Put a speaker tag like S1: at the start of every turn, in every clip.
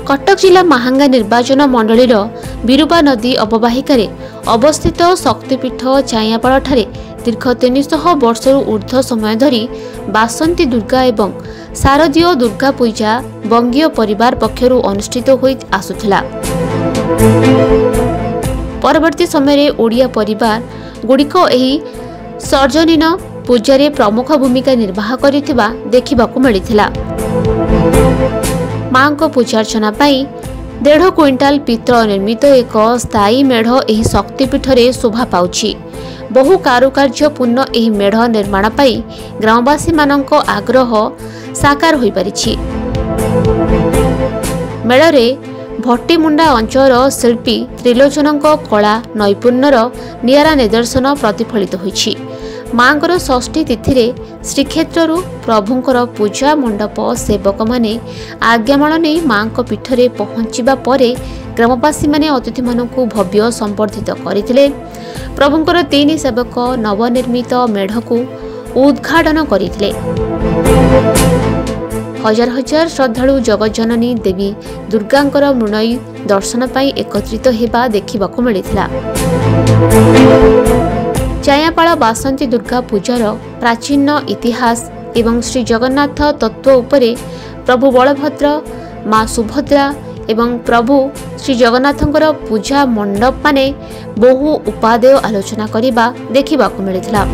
S1: कटक जिला महांगा निर्वाचन मंडलीर बिरुबा नदी अववाहिकार अवस्थित शक्तिपीठ चायापाड़ दीर्घ 300 वर्षर ऊर्ध्व समय धरी बासंती दुर्गा एवं शारदीय दुर्गा पूजा बंगीय परिवार पक्षरु अनुष्ठित होई आसुथिला। परवर्ती समय ओडिया परिवार गुड़िक एही सर्जनीन पूजारे प्रमुख भूमिका निर्वाह करिथिबा देखिबाकू मिलिथिला। मां को पूजार्चना पाई 1.5 क्विंटाल पित्तल निर्मित एक स्थायी मेढ़ एही शक्तिपीठ रे शोभा पाउछि। बहु कारुकार्यपूर्ण एही मेढ़ निर्माण पाई ग्रामवासी मानक आग्रह साकार होई परिछि। मेढ़रे भट्टीमुंडा अंचल शिल्पी त्रिलोचनक कला नैपुण्यर नियारा निदर्शन प्रतिफलित होइछि। मांकर षष्ठी तिथि श्रीक्षेत्रु प्रभुंकर पूजा मंडप सेवक माने आज्ञामाल नहीं मां पीठरे पहुंचवा पर ग्रामवासी माने अतिथि मानकु भव्य संबर्धित करथिले। प्रभुंकर 3 सेवक नवनिर्मित मेढ़ को उद्घाटन करथिले। हजार हजार श्रद्धालु जगज्जननी देवी दुर्गांकर मृणयी दर्शन पाई एकत्रित हेबा देखिबाकू मिलिथिला। चायापाड़ बासंती दुर्गा पूजार प्राचीन इतिहास एवं श्री जगन्नाथ तत्व उपरे प्रभु बलभद्र मां सुभद्रा एवं प्रभु श्री जगन्नाथंकर पूजा मंडप माने बहु उपादेय आलोचना करिबा देखिबाकू मिलिथिला।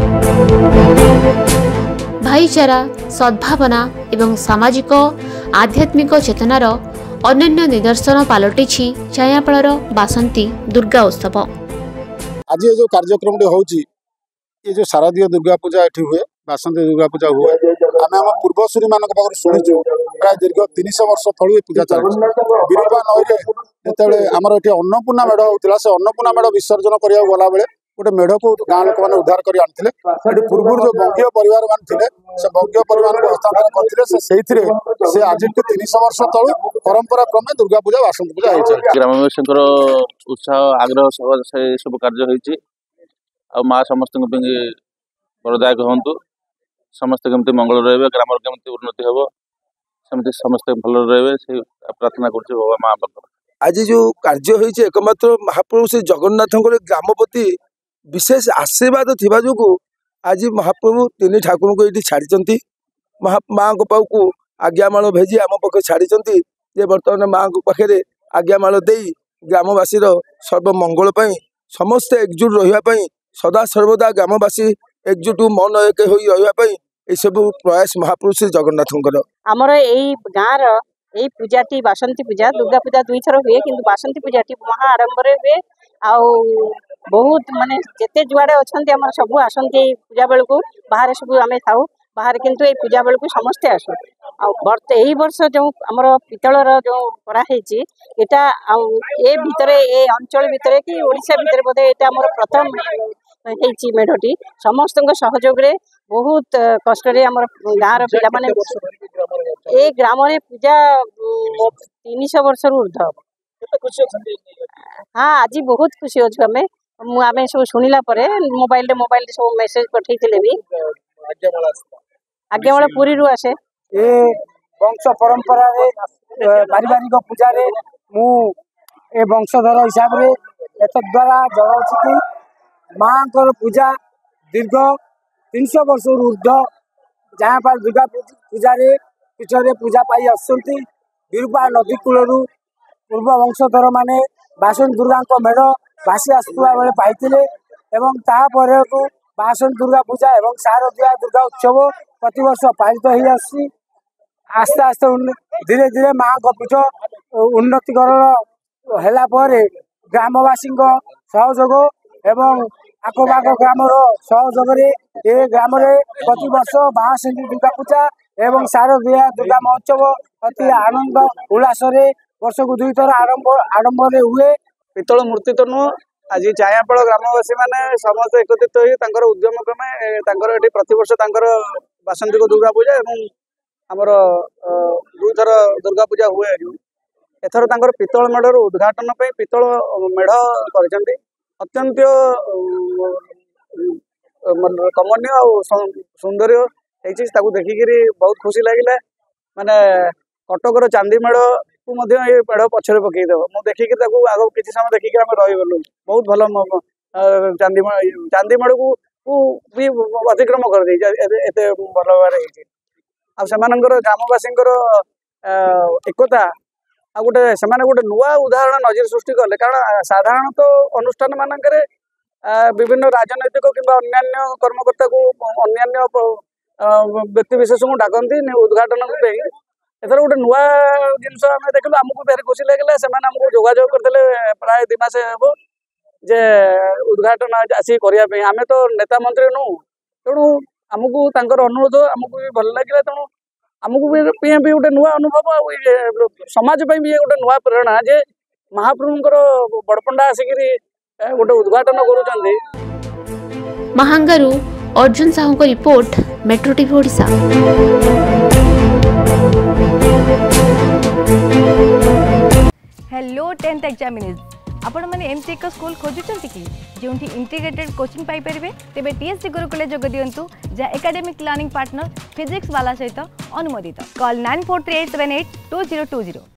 S1: भाईचारा सद्भावना एवं सामाजिक आध्यात्मिक चेतनार अनन्य निदर्शन पालटिछि चायापाड़र बासंती दुर्गा उत्सव।
S2: आज ये जो कार्यक्रम होची ये जो शारदीय दुर्गा पूजा एठी हुए बासंती दुर्गा पूजा हुए आम आम पूर्वसूरी मान शुणुचु प्राय दीर्घ 300 वर्ष तलु पूजा चलती बिरुबा नईरे जो आमर ये अन्नपूर्णा मेढ़ होता से अन्नपूर्णा मेढ़ विसर्जन करने गला बेले गोटे मेढ़ को गाँ लोक मैंने उद्धार कर आनी पूर्व जो बंगीय परिवार मान थे से बंगीय परिवार को हस्तांतर करते से आज 300 वर्ष तलु परंपरा क्रमे दुर्गा पूजा बासंती पूजा हो
S3: ग्रामवासी उत्साह आग्रह सब कार्य होती माँ समस्त वरदायक हूँ समस्त केमती मंगल रे ग्राम केमती उन्नति हम सेमती समस्त भल रे प्रार्थना कर माँ
S4: आज जो कार्य होती एकमात्र महाप्रभु श्री जगन्नाथ ग्रामपति विशेष आशीर्वाद थिबा जोगु आज महाप्रभु 3 ठाकुर को ये छाड़ी माँ को पाखु आज्ञामाल भेजी आम पाखे छाड़ी जे बर्तमान माँ को पाखे आज्ञामाल दे ग्रामवासी सर्वमंगल समस्ते एकजुट रही सदा सर्वदा ग्रामवासी एकजुट मन एक रही सब प्रयास महाप्रभु श्री जगन्नाथ
S5: आमर यही गाँव यही पूजाटी बासंती पूजा दुर्गा पूजा 2 थर हुए कि बासंती पूजाटी महा आडंबर हुए आउ बहुत माने जिते जुआड़े अच्छा सब आसती पूजा बेलू बाहर सब आम था बाहर किंतु ये पूजा बेलू समस्ते आसु यही वर्ष जो आमर पितलर जो कराई एटा ए भितरे ए अंचल भितरे कि ओडिशा भितरे बोधे एटा आमर प्रथम होती मेढ़टी समस्त सहयोग रे बहुत कष्ट आमर गाँव पिला माने ए ग्राम पूजा 300 वर्ष ऊर्ध हाँ आज बहुत खुशी अच्छे आम सब शुणिला मोबाइल सब मेसेज पठे भी आज्ञामाल पुरी रु आसे
S6: ए वंश परंपरा पारिवारिक पूजा रे मु ए वंशधर हिसाब रे एत द्वारा जनाऊँ कि माँ पूजा दीर्घ 300 वर्ष ऊर्ध जहाँ पर दुर्गा पूजा पीछे पूजा पाई आसुँच बिरुबा नदी कूलू पूर्व वंशधर माने बासंती दुर्गा मेढ़ भासी आसुवा बेले पाइथिले एवं तापर बासंती दुर्गा पूजा एवं शारदीय दुर्गा उत्सव प्रतिवर्ष पालित हो आस्ते आस्ते धीरे धीरे माँ पीठ उन्नतिकरण है ग्रामवासी सहयोग एवं आखपाख ग्राम सहयोग ए ग्राम प्रति वर्ष बासंती दुर्गा पूजा एवं शारदीय दुर्गा महोत्सव अति आनंद उल्लास वर्ष को 2 थर आडंबर हुए।
S7: पितल मूर्ति तो नुह आज चायापाड़ ग्रामवासी मैंने समस्त एकत्रित हो उद्यम क्रमे ये प्रतिवर्ष बासंती को दुर्गा पूजा एवं आमर 2 थर दुर्गा पूजा हुए एथर पितल मेढ़ उद्घाटन पितल मेढ़ कर अत्यंत कमनीय सौंदर्य देखिकी बहुत खुशी लगे माने कटकर चांदी मेढ़ को मध्य ये मेढ़ पछरे पकईदेव मु देखिकी आग किसी समय देखिकी आम रहीगलु बहुत भल चांदी मेढ़ को भी अतिक्रम कर एते भल भाव ग्रामवासी एकता आ गोटे से गोटे नुआ उदाहरण नजर सृष्टि कले कारण साधारणतः अनुष्ठान मानक विभिन्न राजनैतिक किंबा अन्य कर्मकर्ता को अन्य व्यक्ति विशेष को डाकती उद्घाटन एथर गोटे नुआ जिनस आम देखल आमको भारी खुशी लगे से आमको जोगाजोग करते प्राय 2 मास हे जे उद्घाटन आसी करने आम तो नेता मंत्री नु तेणु आमको अनुरोध आमको भी भल लगे तेणु आमको भी गोटे नुआ अनुभव समाज भी गोटे नुआ प्रेरणा जे महाप्रभुंकर बड़पंडा आसिक गोटे उद्घाटन करुँच।
S1: महांगारू अर्जुन साहू को report metro TV Odisha.
S8: Hello 10th examinees आपण मैंने एमसी एक स्कूल खोजुंट कि जो इंटीग्रेटेड कोचिंग पाई परिबे तेबे टीएससी गुरुकुल जोग दियंतु जा एकेडमिक लर्निंग पार्टनर फिजिक्स वाला सहित अनुमोदित। कॉल 9438782020।